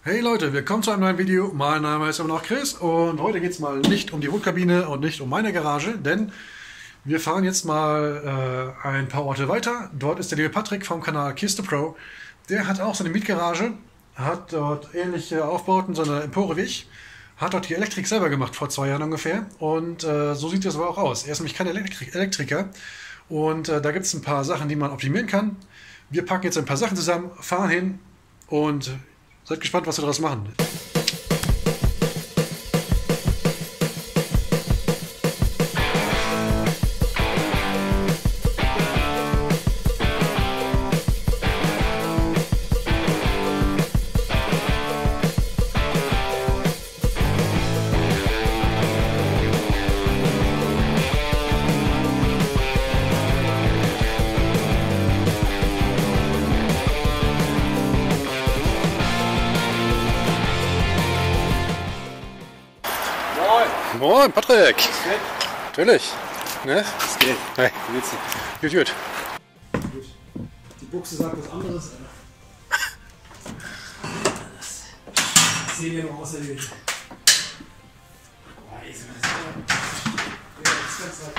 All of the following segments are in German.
Hey Leute, willkommen zu einem neuen Video. Mein Name ist immer noch Chris und heute geht es mal nicht um die Wohnkabine und nicht um meine Garage, denn wir fahren jetzt mal ein paar Orte weiter. Dort ist der liebe Patrick vom Kanal Kiste.Pro. Der hat auch so eine Mietgarage, hat dort ähnliche Aufbauten, so eine Empore wie ich, hat dort die Elektrik selber gemacht vor 2 Jahren ungefähr und so sieht das aber auch aus. Er ist nämlich kein Elektriker und da gibt es ein paar Sachen, die man optimieren kann. Wir packen jetzt ein paar Sachen zusammen, fahren hin und seid gespannt, was wir daraus machen. Moin, Patrick! Was geht? Natürlich! Ne? Was geht? Hey. Wie geht's dir? Gut, gut. Die Buchse sagt was anderes, Alter. Das sehen wir noch auserledigt. Boah, ist das ganz weit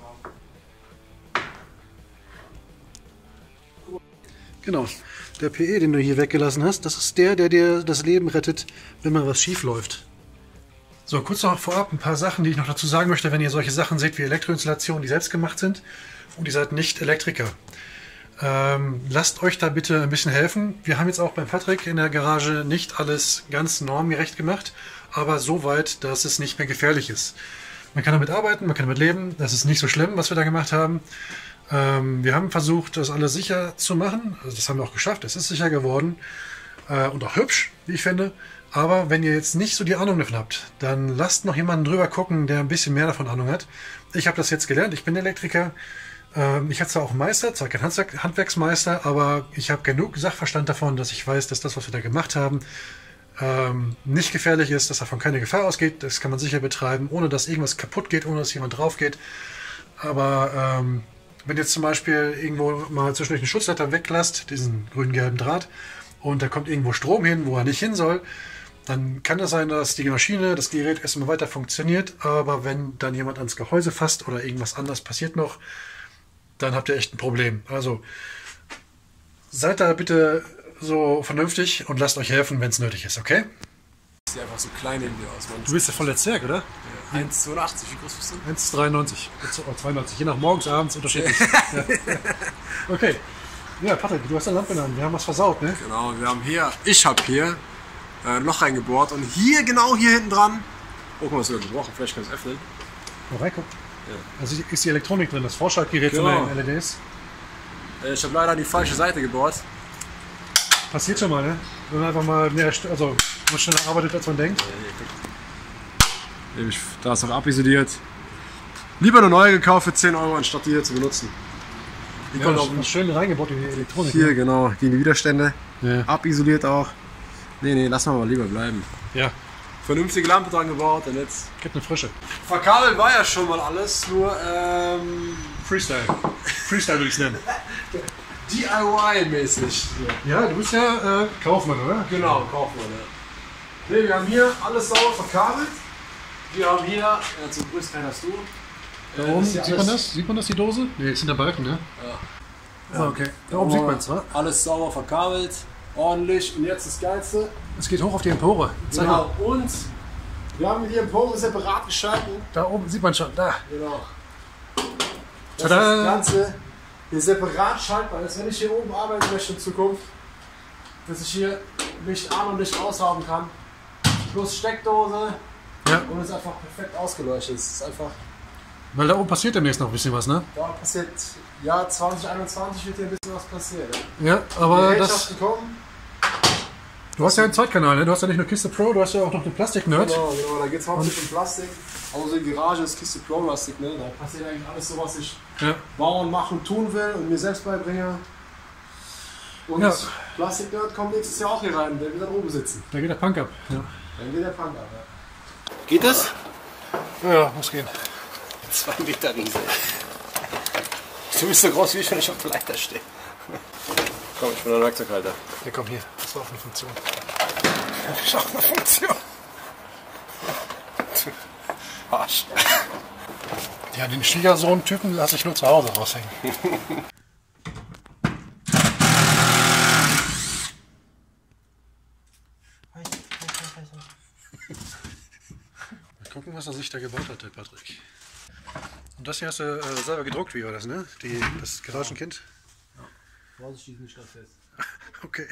Genau. Der PE, den du hier weggelassen hast, das ist der dir das Leben rettet, wenn mal was schief läuft. So, kurz noch vorab ein paar Sachen, die ich noch dazu sagen möchte, wenn ihr solche Sachen seht wie Elektroinstallationen, die selbst gemacht sind und ihr seid nicht Elektriker. Lasst euch da bitte ein bisschen helfen. Wir haben jetzt auch beim Patrick in der Garage nicht alles ganz normgerecht gemacht, aber so weit, dass es nicht mehr gefährlich ist. Man kann damit arbeiten, man kann damit leben, das ist nicht so schlimm, was wir da gemacht haben. Wir haben versucht, das alles sicher zu machen, also das haben wir auch geschafft, es ist sicher geworden und auch hübsch, wie ich finde. Aber wenn ihr jetzt nicht so die Ahnung davon habt, dann lasst noch jemanden drüber gucken, der ein bisschen mehr davon Ahnung hat. Ich habe das jetzt gelernt, ich bin Elektriker. Ich hatte zwar auch einen Meister, zwar kein Handwerksmeister, aber ich habe genug Sachverstand davon, dass ich weiß, dass das, was wir da gemacht haben, nicht gefährlich ist, dass davon keine Gefahr ausgeht. Das kann man sicher betreiben, ohne dass irgendwas kaputt geht, ohne dass jemand drauf geht. Aber wenn jetzt zum Beispiel irgendwo mal zwischendurch einen Schutzleiter weglasst, diesen grün-gelben Draht, und da kommt irgendwo Strom hin, wo er nicht hin soll, dann kann es sein, dass die Maschine, das Gerät erstmal weiter funktioniert, aber wenn dann jemand ans Gehäuse fasst oder irgendwas anderes passiert noch, dann habt ihr echt ein Problem. Also seid da bitte so vernünftig und lasst euch helfen, wenn es nötig ist, okay? Sieht einfach so klein in dir aus, Mann. Du bist ja voll der Zwerg, oder? Ja, 1,82, wie groß bist du? 1,93 oder 92, je nach morgens, abends unterschiedlich. Ja. Okay. Ja, Patrick, du hast eine Lampe an, wir haben was versaut, ne? Genau, ich habe hier ein Loch reingebohrt und hier, genau hier hinten dran, oh, guck mal, ist sogar gebrochen, vielleicht kann ich es öffnen. Mal reingucken. Ja. Also ist die Elektronik drin, das Vorschaltgerät Genau. von den LEDs. Ich habe leider die falsche Seite gebohrt. Passiert schon mal, ne? Wenn man einfach mal mehr, also man schneller arbeitet, als man denkt. Da ist noch abisoliert. Lieber eine neue gekauft für 10 Euro, anstatt die hier zu benutzen. Die Ja, kommt das auch ist schön reingebaut in die Elektronik. hier, Ne? genau, gegen die Widerstände. Ja. Abisoliert auch. Nee, lass mal lieber bleiben. Ja, Vernünftige Lampe dran gebaut und jetzt. gibt eine frische. Verkabelt war ja schon mal alles, nur Freestyle. Freestyle würde ich es nennen. DIY-mäßig. Ja, du bist ja Kaufmann, oder? Genau, Kaufmann. Ja. Ne, wir haben hier alles sauber verkabelt. Wir haben hier, zum größten Teil hast du. Da oben, das ist ja sieht man das? Sieht man das, die Dose? Ne, das sind der Balken, ne? Ja. Ah, okay. Da oben sieht man es, wa? Alles sauber verkabelt, ordentlich. Und jetzt das Geilste. Es geht hoch auf die Empore. Zeig mal. Genau. Und wir haben die Empore separat geschalten. Da oben sieht man schon, da. Genau. Das Tada! Ganze hier separat schaltbar ist. Wenn ich hier oben arbeiten möchte in Zukunft, dass ich hier Licht an und Licht aus haben kann. Plus Steckdose. Ja. Und es ist einfach perfekt ausgeleuchtet. Es ist einfach, Weil da oben passiert demnächst noch ein bisschen was, ne? da passiert, ja, 2021 wird hier ein bisschen was passieren. Ja, aber Die das. Gerätschaften kommen. Du hast ja einen Zweitkanal, ne? Du hast ja nicht nur Kiste.Pro, du hast ja auch noch den Plastik-Nerd. Genau, da geht es hauptsächlich um Plastik. Also die Garage ist Kiste.Pro-lastig, ne? Da passiert eigentlich alles so, was ich Ja. bauen, machen, tun will und mir selbst beibringe. Und Ja. Plastik-Nerd kommt nächstes Jahr auch hier rein, der wird dann oben sitzen. Da geht der Punk ab. Ja, Dann geht der Punk ab, ja. Geht das? ja, muss gehen. 2 Meter Riese. Du bist so groß wie ich, wenn ich auf der Leiter stehe. Komm, ich bin ein Werkzeughalter. Ja, komm hier. Das war auch eine Funktion. Das ist auch eine Funktion. Arsch. Ja, den Schwiegersohn-Typen lasse ich nur zu Hause raushängen. Mal gucken, was er sich da gebaut hat, der Patrick. Und das hier hast du selber gedruckt, wie war das, ne? Das Garagenkind? Ja. Vorsichtig, nicht das fest. Okay.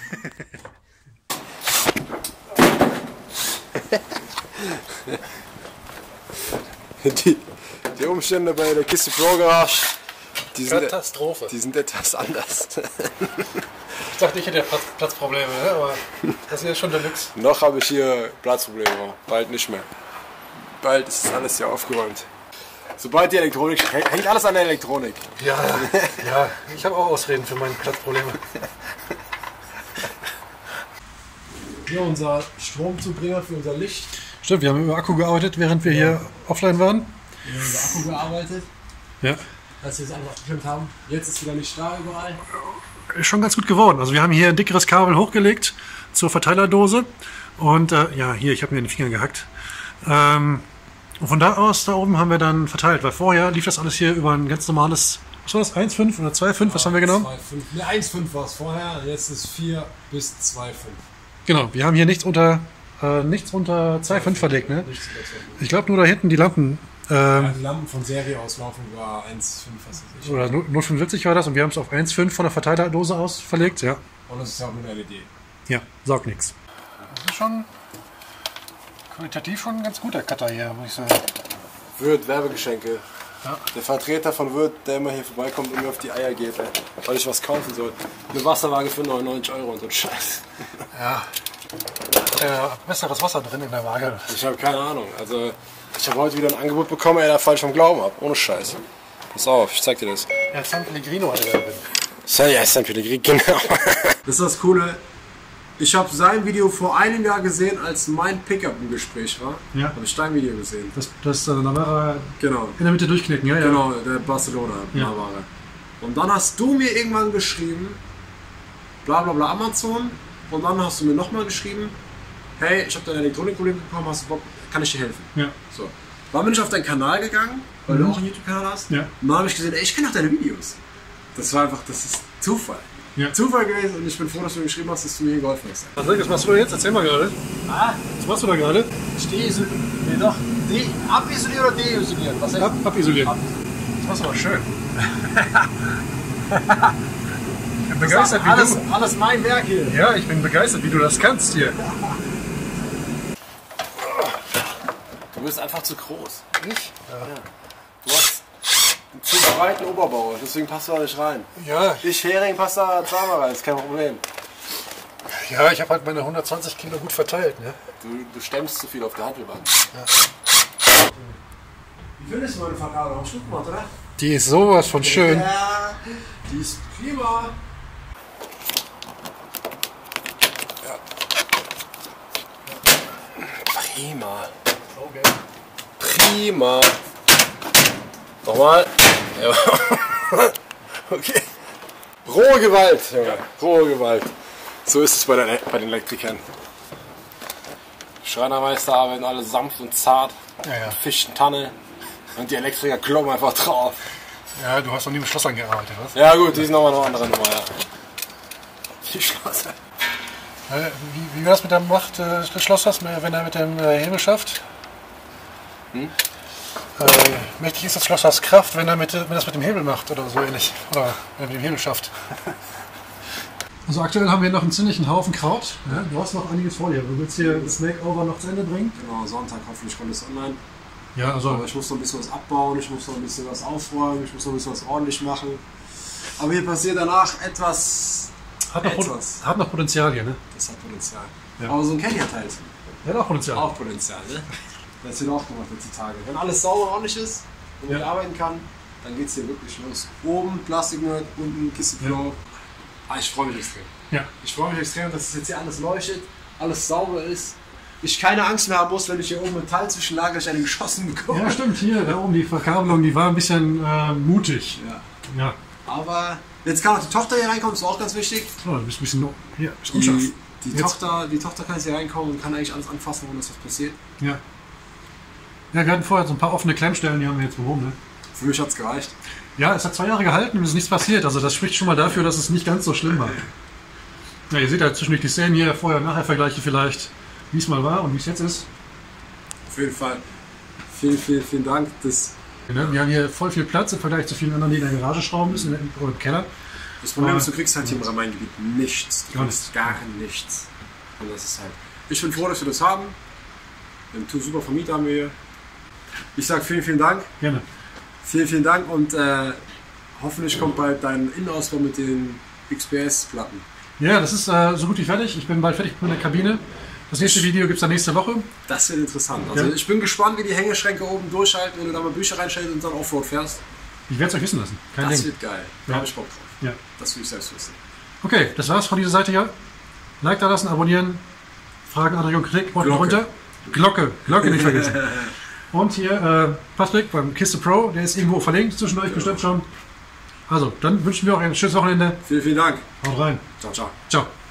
Die Umstände bei der Kiste Pro Garage, Katastrophe. Die sind etwas anders. Ich dachte, ich hätte Platzprobleme, ne? Aber das ist ja schon Deluxe. Noch habe ich hier Platzprobleme, bald nicht mehr. Bald ist alles hier aufgeräumt. Sobald die Elektronik, hängt alles an der Elektronik. Ja, ja, ich habe auch Ausreden für meine Platzprobleme. Hier unser Stromzubringer für unser Licht. Stimmt, wir haben über Akku gearbeitet, während wir hier offline waren. Wir haben über Akku gearbeitet, Ja. als wir es einfach abgestimmt haben. Jetzt ist wieder nicht da überall. Ist schon ganz gut geworden. Also wir haben hier ein dickeres Kabel hochgelegt zur Verteilerdose. Und ja, hier, ich habe mir den Finger gehackt. Und von da aus, da oben haben wir dann verteilt, weil vorher lief das alles hier über ein ganz normales, was war das, 1,5 oder 2,5, was haben wir genommen? 2,5. Ne, 1,5 war es vorher, jetzt ist 4 bis 2,5. Genau, wir haben hier nichts unter 2,5 verlegt, ne? Nichts über 2,5. Ich glaube nur da hinten die Lampen, Die Lampen von Serie auslaufen über 1,5, was weiß ich. oder 0,45 war das und wir haben es auf 1,5 von der Verteilerdose aus verlegt, ja. Und das ist ja auch nur eine LED. Ja, saugt nichts. Das ist schon qualitativ schon ein ganz guter Cutter hier, muss ich sagen. Würth, Werbegeschenke. Ja. Der Vertreter von Würth, der immer hier vorbeikommt und mir auf die Eier geht, weil ich was kaufen soll. Eine Wasserwaage für 99 € und so ein Scheiß. Ja. Besseres Wasser drin in der Waage. Ich habe keine Ahnung. Also, ich habe heute wieder ein Angebot bekommen, ey, da falsch vom Glauben ab. Ohne Scheiß. Pass auf, ich zeig dir das. Ja, San Pellegrino hatte der drin. Ja, San Pellegrino, genau. Das ist das Coole. Ich habe sein Video vor einem Jahr gesehen, als mein Pickup im Gespräch war. Ja. Habe ich dein Video gesehen. Das Navara Genau. in der Mitte durchknicken, ja? Genau, der Barcelona Ja. Navara. Und dann hast du mir irgendwann geschrieben, bla bla bla Amazon. Und dann hast du mir nochmal geschrieben, hey, ich habe dein Elektronikproblem bekommen, hast du Bock, kann ich dir helfen? Ja. So. Dann bin ich auf deinen Kanal gegangen, weil du auch einen YouTube-Kanal hast. Ja. Und dann habe ich gesehen, ey, ich kenne auch deine Videos. Das war einfach, das ist Zufall. Ja. Zufall gewesen und ich bin froh, dass du mir geschrieben hast, dass du mir geholfen hast. Was machst du jetzt? Erzähl mal gerade. Ah, Was machst du da gerade? Deisolieren. Nee, doch. Abisolieren oder deisolieren? Was heißt Abisolieren. Das machst du aber schön. Ich bin begeistert, wie alles mein Werk hier. du... Ja, ich bin begeistert, wie du das kannst hier. Du bist einfach zu groß. Ich? Du hast einen zu breiten Oberbau, deswegen passt du da nicht rein. Ja, Ich, Hering, passt da zweimal rein, ist kein Problem. ja, ich habe halt meine 120 Kilo gut verteilt, ne? Du stemmst zu viel auf der Handelbank. Ja. Wie findest du meine Verkabelung? Hast du gut gemacht, oder? Die ist sowas von schön. Ja, die ist prima. Ja. Prima. Okay. Prima. Nochmal. Ja. Okay. Rohe Gewalt, Junge. Rohe Gewalt. So ist es bei den Elektrikern. Schreinermeister arbeiten alle sanft und zart. Ja, ja. Fichtentanne. Und die Elektriker kloppen einfach drauf. Ja, du hast noch nie mit Schlossern gearbeitet, was? Ja gut, die ist nochmal eine andere Nummer, ja. Die Schlosser. Wie war das mit der Macht des Schlossers, wenn er mit dem Hebel schafft? Mächtig ist das Schlossers Kraft, wenn das mit dem Hebel macht oder so ähnlich. Oder wenn er mit dem Hebel schafft. Also aktuell haben wir noch einen ziemlichen Haufen Kraut. Ja, du hast noch einiges vor dir. Du willst hier das Makeover noch zu Ende bringen? Genau, Sonntag hoffentlich kommt es online. Ja, also Aber ich muss noch ein bisschen was abbauen, ich muss noch ein bisschen was aufräumen, ich muss noch ein bisschen was ordentlich machen. Aber hier passiert danach etwas. hat noch Potenzial hier, ne? Das hat Potenzial. Ja. Aber so ein Kenny hat halt Ja, auch Potenzial. auch Potenzial, ne? Das wird auch gemacht heutzutage. Wenn alles sauber und ordentlich ist und man arbeiten kann, dann geht es hier wirklich los. Oben Plastiknerd, unten Kiste Flow. Ah, ich freue mich extrem. Ja. Ich freue mich extrem, dass es jetzt hier alles leuchtet, alles sauber ist. Ich keine Angst mehr haben muss, wenn ich hier oben Metall zwischenlagere, ich einen geschossen bekomme. Ja, stimmt, hier, da oben die Verkabelung, die war ein bisschen mutig. Ja. Ja. Aber jetzt kann auch die Tochter hier reinkommen, das ist auch ganz wichtig. Oh, du bist ein bisschen, hier, ist unscharf. Die Tochter kann jetzt hier reinkommen und kann eigentlich alles anfassen, ohne dass was passiert. Ja. Ja, wir hatten vorher so ein paar offene Klemmstellen, die haben wir jetzt behoben. Ne? Für mich hat es gereicht. Ja, es hat 2 Jahre gehalten und es ist nichts passiert. Also das spricht schon mal dafür, dass es nicht ganz so schlimm war. Ja, ihr seht ja zwischendurch die Szenen hier, Vorher- und Nachher-Vergleiche vielleicht, wie es mal war und wie es jetzt ist. Auf jeden Fall. Vielen Dank. Wir haben hier voll viel Platz im Vergleich zu vielen anderen, die in der Garage schrauben müssen oder im Keller. Das Problem ist, du kriegst halt hier im Rhein-Main-Gebiet nichts. Du Gar kriegst gar nichts. Und das ist halt. Ich bin froh, dass wir das haben. Ein super Vermieter haben wir hier. Ich sage vielen Dank. Gerne. Vielen Dank und hoffentlich kommt bald dein Innenausbau mit den XPS-Platten. Ja, das ist so gut wie fertig. Ich bin bald fertig mit der Kabine. Das nächste Video gibt es dann nächste Woche. Das wird interessant. Also Ja. ich bin gespannt, wie die Hängeschränke oben durchhalten, wenn du da mal Bücher reinstellst und dann Offroad fährst. Ich werde es euch wissen lassen. Kein Das Ding. wird geil. Da Ja. habe ich Bock drauf. Ja. Das will ich selbst wissen. Okay, das war's von dieser Seite hier. Like da lassen, abonnieren, Fragen, Anregungen, Kritik, unten runter. Glocke nicht vergessen. Und hier Patrick beim Kiste Pro, der ist irgendwo verlinkt zwischen euch bestimmt schon. Also, dann wünschen wir auch ein schönes Wochenende. Vielen Dank. Haut rein. Ciao. Ciao.